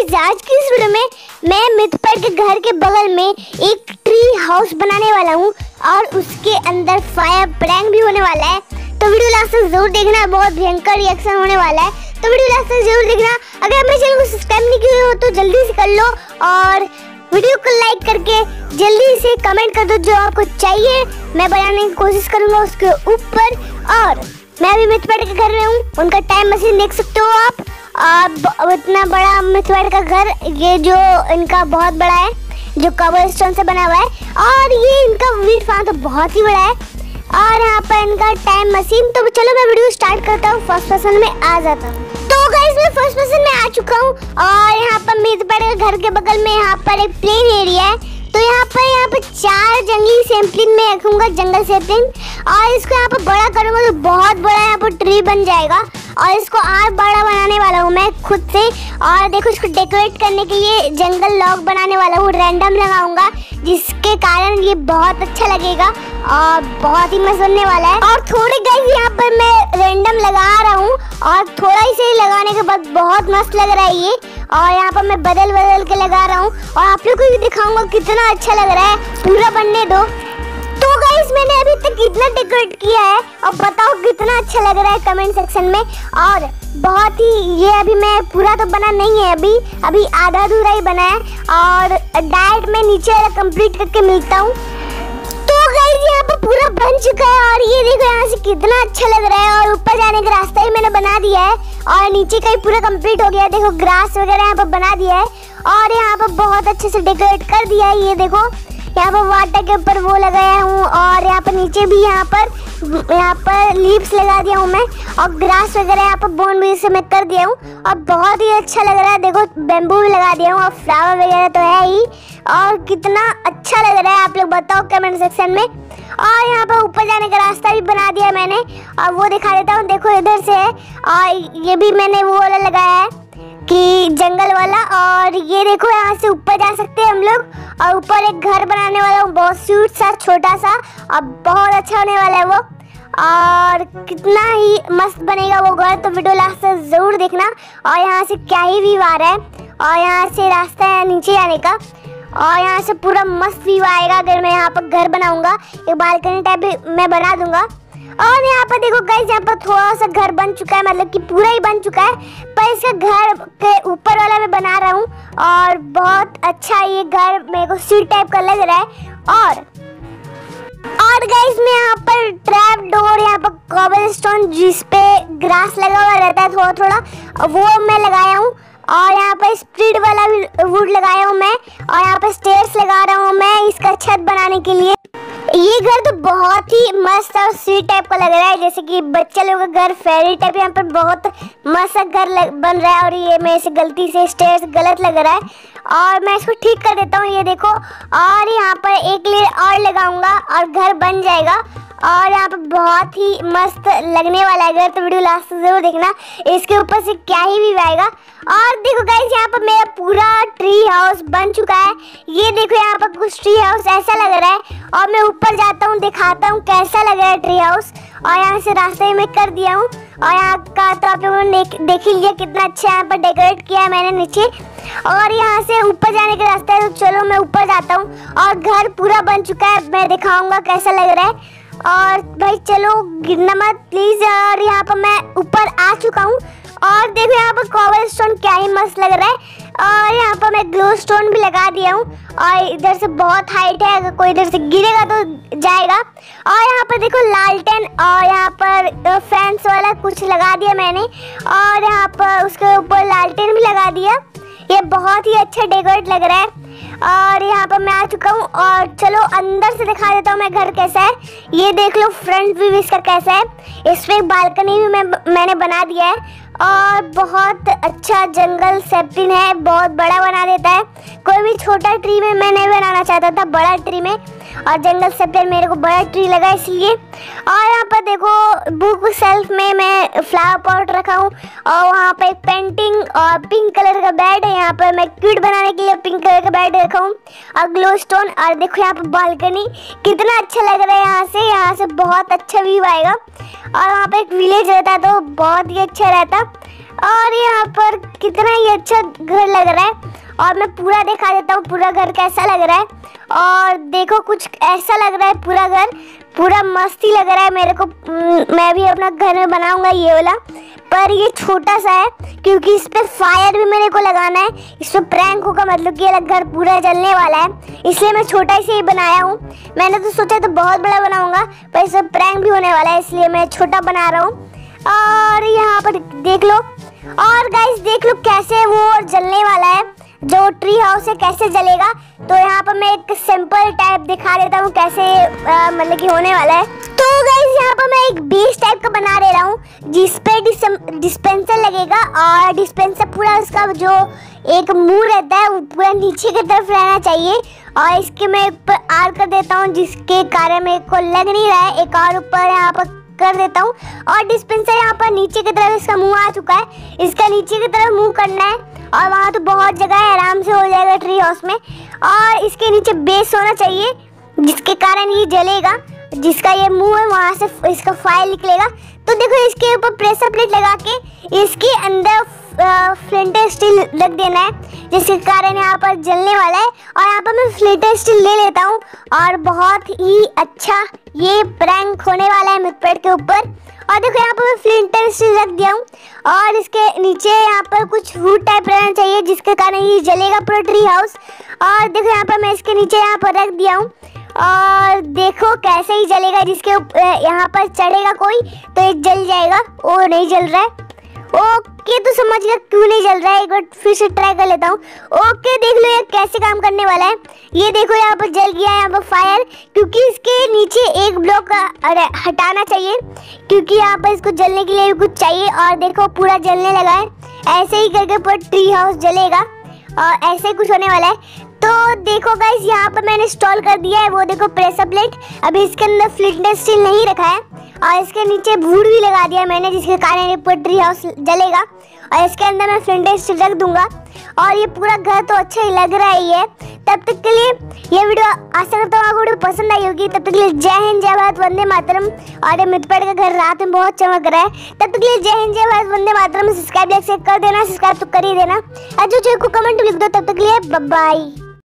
Guys आज की इस वीडियो में मैं मिथपेट के घर के बगल में एक ट्री हाउस बनाने वाला हूँ और उसके अंदर फायर प्रैंक भी होने वाला है। तो वीडियो लास्ट तक जरूर देखना, बहुत भयंकर रिएक्शन होने वाला है। तो वीडियो लास्ट तक जरूर देखना। अगर मेरे चैनल को सब्सक्राइब नहीं किए हो तो जल्दी से कर लो और वीडियो को लाइक करके जल्दी से कमेंट कर दो जो आपको चाहिए, मैं बनाने की कोशिश करूंगा उसके ऊपर। और मैं अभी मिथपेट के घर में हूँ, उनका टाइम मशीन देख सकते हो आप। इतना बड़ा मिथपेट का घर, ये जो इनका बहुत बड़ा है जो कबल स्टोन से बना हुआ है, और ये इनका वीट फार्म तो बहुत ही बड़ा है। और यहाँ पर इनका टाइम मशीन। तो चलो मैं वीडियो स्टार्ट करता हूँ, फर्स्ट पर्सन में आ जाता हूँ। तो गाइस मैं फर्स्ट पर्सन में आ चुका हूँ और यहाँ पर मिथपेट के घर के बगल में यहाँ पर एक प्लेन एरिया है। तो यहाँ पर 4 जंगली सैंपलिंग में रखूंगा, जंगल सैंपलिंग, और इसको यहाँ पर बड़ा करूंगा तो बहुत बड़ा यहाँ पर ट्री बन जाएगा। और इसको और बड़ा बनाने वाला हूँ मैं खुद से। और देखो इसको डेकोरेट करने के लिए जंगल लॉक बनाने वाला हूँ, रैंडम लगाऊंगा, जिसके कारण ये बहुत अच्छा लगेगा और बहुत ही मस्त बनने वाला है। और थोड़े गाइस यहाँ पर मैं रैंडम लगा रहा हूँ और थोड़ा ही से लगाने के बाद बहुत मस्त लग रहा है ये। और यहाँ पर मैं बदल के लगा रहा हूँ और आप लोग को भी दिखाऊंगा कितना अच्छा लग रहा है, पूरा बनने दो। तो गाइस मैंने अभी तक कितना डेकोरेट किया है और बताओ कितना अच्छा लग रहा है कमेंट सेक्शन में। और बहुत ही ये अभी मैं पूरा तो बना नहीं है, अभी आधा अधूरा ही बना है और डायरेक्ट मैं नीचे वाला कंप्लीट करके मिलता हूँ। तो गाइस यहाँ पर पूरा बन चुका है और ये देखो यहाँ से कितना अच्छा लग रहा है। और ऊपर जाने का रास्ता भी मैंने बना दिया है और नीचे का ही पूरा कंप्लीट हो गया है। देखो ग्रास वगैरह यहाँ पर बना दिया है और यहाँ पर बहुत अच्छे से डेकोरेट कर दिया है। ये देखो यहाँ पर वाटर के ऊपर वो लगाया हूँ और यहाँ पर नीचे भी यहाँ पर लीव्स लगा दिया हूँ मैं, और ग्रास वगैरह यहाँ पर बोन भी से मैं कर दिया हूँ और बहुत ही अच्छा लग रहा है। देखो बेम्बू भी लगा दिया हूँ और फ्लावर वगैरह तो है ही, और कितना अच्छा लग रहा है आप लोग बताओ कमेंट सेक्शन में। और यहाँ पर ऊपर जाने का रास्ता भी बना दिया मैंने और वो दिखा देता हूँ। देखो इधर से है और ये भी मैंने वो वाला लगाया है कि जंगल वाला। और ये देखो यहाँ से ऊपर जा सकते हैं हम लोग, और ऊपर एक घर बनाने वाला हूँ बहुत स्वीट सा छोटा सा, और बहुत अच्छा होने वाला है वो, और कितना ही मस्त बनेगा वो घर। तो वीडियो लास्ट तक जरूर देखना। और यहाँ से क्या ही व्यू आ रहा है, और यहाँ से रास्ता है नीचे जाने का, और यहाँ से पूरा मस्त व्यू आएगा अगर मैं यहाँ पर घर बनाऊंगा। एक बालकनी टाइप भी मैं बना दूंगा। और यहाँ पर देखो गाइस यहाँ पर थोड़ा सा घर बन चुका है, मतलब कि पूरा ही बन चुका है, पर इसका घर के ऊपर वाला मैं बना रहा हूँ और बहुत अच्छा ये घर मेरे को सीट टाइप का लग रहा है। और गाइस मैं यहाँ पर ट्रैप डोर, यहाँ पर कॉबल स्टोन जिस पे ग्रास लगा हुआ रहता है थोड़ा थोड़ा, वो मैं लगाया हूँ। और यहाँ पर स्प्लिट वाला भी वुड लगाया हूँ मैं, और यहाँ पर स्टेयर्स लगा रहा हूँ मैं इसका छत बनाने के लिए। ये घर तो बहुत ही मस्त और स्वीट टाइप का लग रहा है, जैसे कि बच्चे लोगों का घर फेरी टाइप। यहाँ पर बहुत मस्त घर बन रहा है और ये मेरे से गलती से स्टेयर्स गलत लग रहा है और मैं इसको ठीक कर देता हूँ। ये देखो, और यहाँ पर एक लेयर और लगाऊंगा और घर बन जाएगा और यहाँ पर बहुत ही मस्त लगने वाला है घर। तो वीडियो लास्ट तक जरूर देखना, इसके ऊपर से क्या ही व्यू आएगा। और देखो गाइस यहाँ पर मेरा पूरा ट्री हाउस बन चुका है। ये देखो यहाँ पर कुछ ट्री हाउस ऐसा लग रहा है, और मैं ऊपर जाता हूँ दिखाता हूँ कैसा लग रहा है ट्री हाउस। और यहाँ से रास्ते में कर दिया हूँ, और यहाँ का तो आप लोगों ने देख ही लिया कितना अच्छा यहाँ पर डेकोरेट किया है मैंने नीचे। और यहाँ से ऊपर जाने का रास्ता है, तो चलो मैं ऊपर जाता हूँ। और घर पूरा बन चुका है, मैं दिखाऊंगा कैसा लग रहा है। और भाई चलो गिरना मत प्लीज। और यहाँ पर मैं ऊपर आ चुका हूँ और देखो यहाँ पर कॉबल स्टोन क्या ही मस्त लग रहा है। और यहाँ पर मैं ग्लो स्टोन भी लगा दिया हूँ, और इधर से बहुत हाइट है, अगर कोई इधर से गिरेगा तो जाएगा। और यहाँ पर देखो लालटेन, और यहाँ पर फैंस वाला कुछ लगा दिया मैंने, और यहाँ पर उसके ऊपर लालटेन भी लगा दिया। ये बहुत ही अच्छा डेकोरेट लग रहा है। और यहाँ पर मैं आ चुका हूँ और चलो अंदर से दिखा देता हूँ मैं घर कैसा है। ये देख लो फ्रंट व्यू इसका कैसा है। इस पे एक बालकनी भी मैंने बना दिया है और बहुत अच्छा जंगल सैपलिंग है, बहुत बड़ा बना देता है। कोई भी छोटा ट्री में मैं नहीं बनाना चाहता था, बड़ा ट्री में, और जंगल सैपलिंग मेरे को बड़ा ट्री लगा इसलिए। और यहाँ पर देखो बुक सेल्फ में मैं फ्लावर पॉट रखा हूँ, और वहाँ पर एक पेंटिंग और पिंक कलर का बेड है। यहाँ पर मैं क्यूट बनाने के लिए पिंक कलर का बेड रखा हूँ और ग्लो स्टोन। और देखो यहाँ पर बालकनी कितना अच्छा लग रहा है, यहाँ से बहुत अच्छा व्यू आएगा। और वहाँ पे एक विलेज रहता तो बहुत ही अच्छा रहता। और यहाँ पर कितना ही अच्छा घर लग रहा है और मैं पूरा दिखा देता हूँ पूरा घर कैसा लग रहा है। और देखो कुछ ऐसा लग रहा है पूरा घर, पूरा मस्ती लग रहा है मेरे को। मैं भी अपना घर में बनाऊंगा ये वाला, पर ये छोटा सा है क्योंकि इस पे फायर भी मेरे को लगाना है। इस पे प्रैंक होगा, मतलब कि ये घर पूरा जलने वाला है, इसलिए मैं छोटा से ही बनाया हूँ। मैंने तो सोचा तो बहुत बड़ा बनाऊंगा, पर इस पे प्रैंक भी होने वाला है, इसलिए मैं छोटा बना रहा हूँ। और यहाँ पर देख लो, और गाइस देख लो कैसे वो जलने वाला है, जो ट्री हाउस है कैसे जलेगा। तो यहाँ पर मैं एक सिंपल टाइप दिखा देता हूँ कैसे मतलब कि होने वाला है। तो गाइस यहाँ पर मैं एक बेस टाइप का बना दे रहा हूँ जिसपे डिस्पेंसर लगेगा, और डिस्पेंसर पूरा उसका जो एक मुंह रहता है वो पूरा नीचे की तरफ रहना चाहिए। और इसके मैं ऊपर आर कर देता हूँ जिसके कारण मेरे को लग नहीं रहा है, एक और ऊपर यहाँ पर कर देता हूँ। और डिस्पेंसर यहाँ पर नीचे की तरफ इसका मुंह आ चुका है, इसका नीचे की तरफ मुंह करना है और वहाँ तो बहुत जगह है, आराम से हो जाएगा ट्री हाउस में। और इसके नीचे बेस होना चाहिए जिसके कारण ये जलेगा, जिसका ये मुंह है वहाँ से इसका फायर निकलेगा। तो देखो इसके ऊपर प्रेशर प्लेट लगा के इसके अंदर फ्लिंट स्टील रख देना है, जिसके कारण यहाँ पर जलने वाला है। और यहाँ पर मैं फ्लिंट स्टील ले लेता हूँ और बहुत ही अच्छा ये प्रैंक होने वाला है मिथपेट के ऊपर। और देखो यहाँ पर मैं फ्लिंट स्टील रख दिया हूँ और इसके नीचे यहाँ पर कुछ वुड टाइप रहना चाहिए जिसके कारण ये जलेगा पूरा ट्री हाउस। और देखो यहाँ पर मैं इसके नीचे यहाँ पर रख दिया हूँ और देखो कैसे ही जलेगा, जिसके यहाँ पर चढ़ेगा कोई तो ये जल जाएगा। ओ नहीं जल रहा है, ओके तो समझ गया क्यों नहीं जल रहा है, एक बार फिर से ट्राई कर लेता हूँ। ओके देख लो ये कैसे काम करने वाला है। ये देखो यहाँ पर जल गया है यहाँ पर फायर, क्योंकि इसके नीचे एक ब्लॉक हटाना चाहिए क्योंकि यहाँ पर इसको जलने के लिए भी कुछ चाहिए। और देखो पूरा जलने लगा है, ऐसे ही करके पूरा ट्री हाउस जलेगा और ऐसे ही कुछ होने वाला है। तो देखो गाइस यहाँ पर मैंने इंस्टॉल कर दिया है वो देखो प्रेशर प्लेट। अभी इसके अंदर फ्लिंट स्टील नहीं रखा है और इसके नीचे वुड भी लगा दिया मैंने, जिसके कारण ये पूरा ट्री हाउस जलेगा। और इसके अंदर मैं फ्लिंट स्टील रख दूंगा और ये पूरा घर तो अच्छा ही लग रहा ही है। तब तक के लिए ये वीडियो आशा करता हूँ आपको वीडियो पसंद आई होगी। तब तक के लिए जय हिंद जय भारत वंदे मातरम। और ये मिथपेट का घर रात में बहुत चमक रहा है। तब तक के लिए जय हिंद जय भारत वंदे मातरम। सब्सक्राइब लाइक कर देना, सब्सक्राइब तो कर ही देना और जो को कमेंट लिख दो। तब तक के लिए बाय बाय।